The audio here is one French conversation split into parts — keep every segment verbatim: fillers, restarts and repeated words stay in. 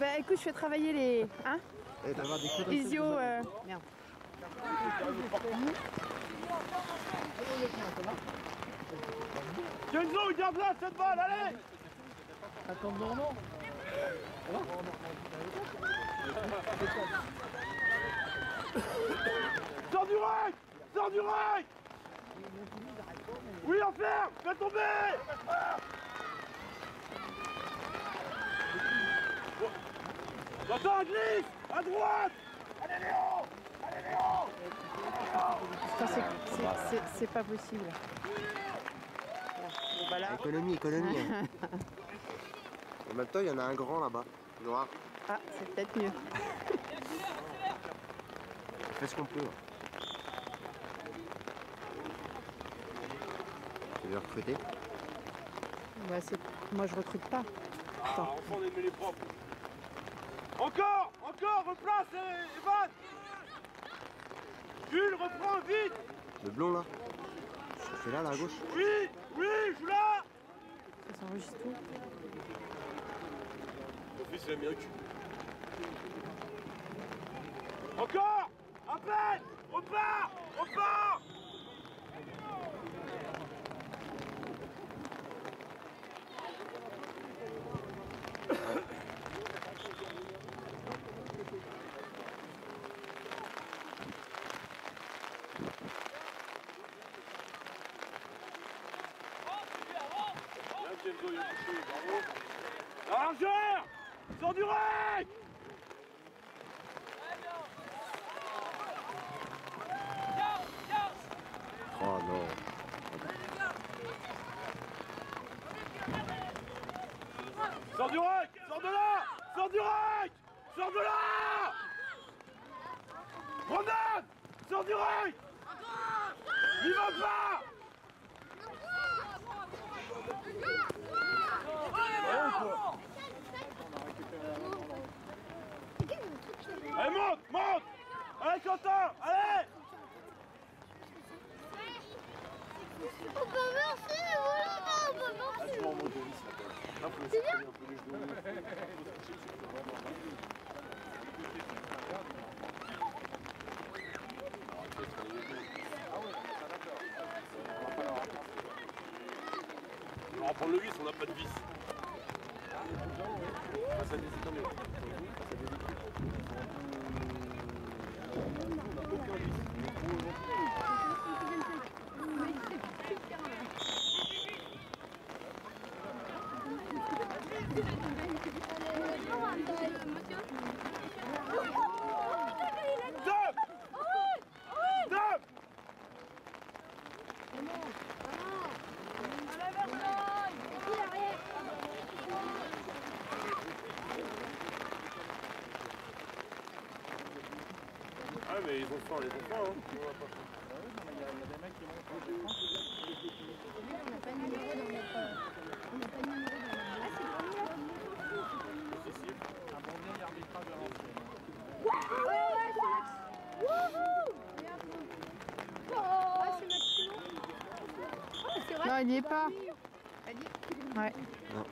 Bah écoute, je fais travailler les... Hein Et d'avoir des coups Isio, euh... merde. Kenzo, il garde là cette balle, allez. Attends, non, non. Sors du rack. Sors du rack. Oui, enferme. Fais tomber. Attends, glisse. À droite. Allez Léo. Allez Léo. C'est pas possible. Bon, bah là... Économie, économie. En même temps, il y en a un grand là-bas, noir. Ah, c'est peut-être mieux. On fait ce qu'on peut. Tu veux recruter? Bah, moi, je recrute pas. Ah, enfin, on aimait les propres. Encore, encore, replace, Evan. Jules, reprends vite. Le blond là. C'est là, là, à gauche. Oui, oui, je suis là. Ça s'enregistre tout. Mon fils, il a mis un cul. Encore. À peine. Repars, repars. La largeur. Sors du rec. Oh non. Sors du rec. Sors de là. Sors du rec. Sors de là. Grenade. Sors du rec. N'y va pas. Allez, monte, monte. Allez, Quentin, allez. On peut verser, voilà, on peut verser. C'est bien. On va prendre le vis, on n'a pas de vis. Face à des équipes. Face à des équipes. On n'a aucun vis. Stop! Stop! Ah mais ils ont faim, ils ont faim hein. On va pas faim. Il y a des mecs qui montent. On n'a pas de numéro dans notre... On n'a pas de numéro dans notre... Ah c'est bon là. Si si. Un bon vieil arbitrage à l'ancienne. Ouais ouais c'est Max. Wouhou. Ah c'est Max. Oh c'est vrai. Non, il n'y est pas. Ouais. Non.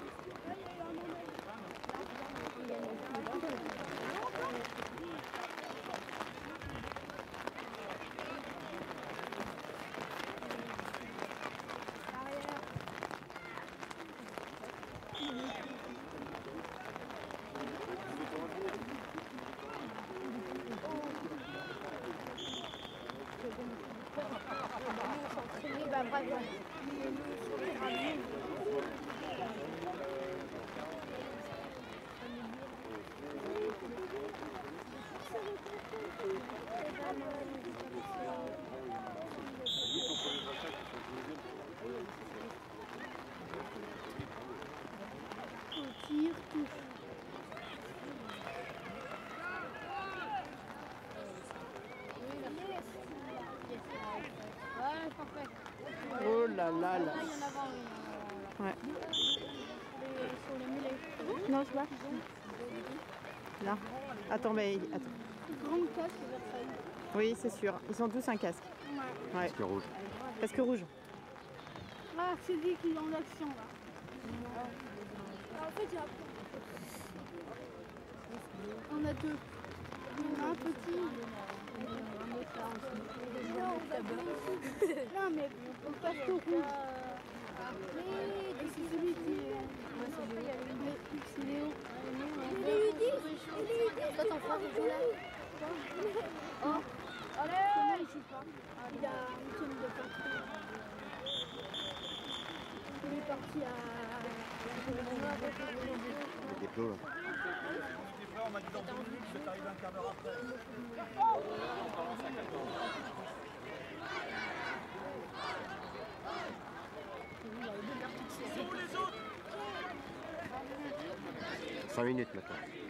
Bah bravo. Tire, touche. Ouais, parfait. Oh là là là. Il y en a avant, oui. Ouais. Sur le mulet. Non, je vois. Là. Attends, mais attends. Grande casque Versailles. Oui, c'est sûr. Ils ont tous un casque. Ouais. Ouais. Casque rouge. Casque rouge. Ah, c'est lui qui est en action là. Ah, en fait, il y a... On a deux. Il y en a un petit. Non, mais on passe au rouge. Et c'est celui qui est. C'est Léo. Il est U dix. Il est U dix. Toi, ton frère, il joue là. Oh. Allez. Il joue pas. Il a un huitième de partie. Il est parti à. Des plots là. On m'a dit dans deux minutes, je vais t'arriver un quart d'heure après. cinq minutes maintenant.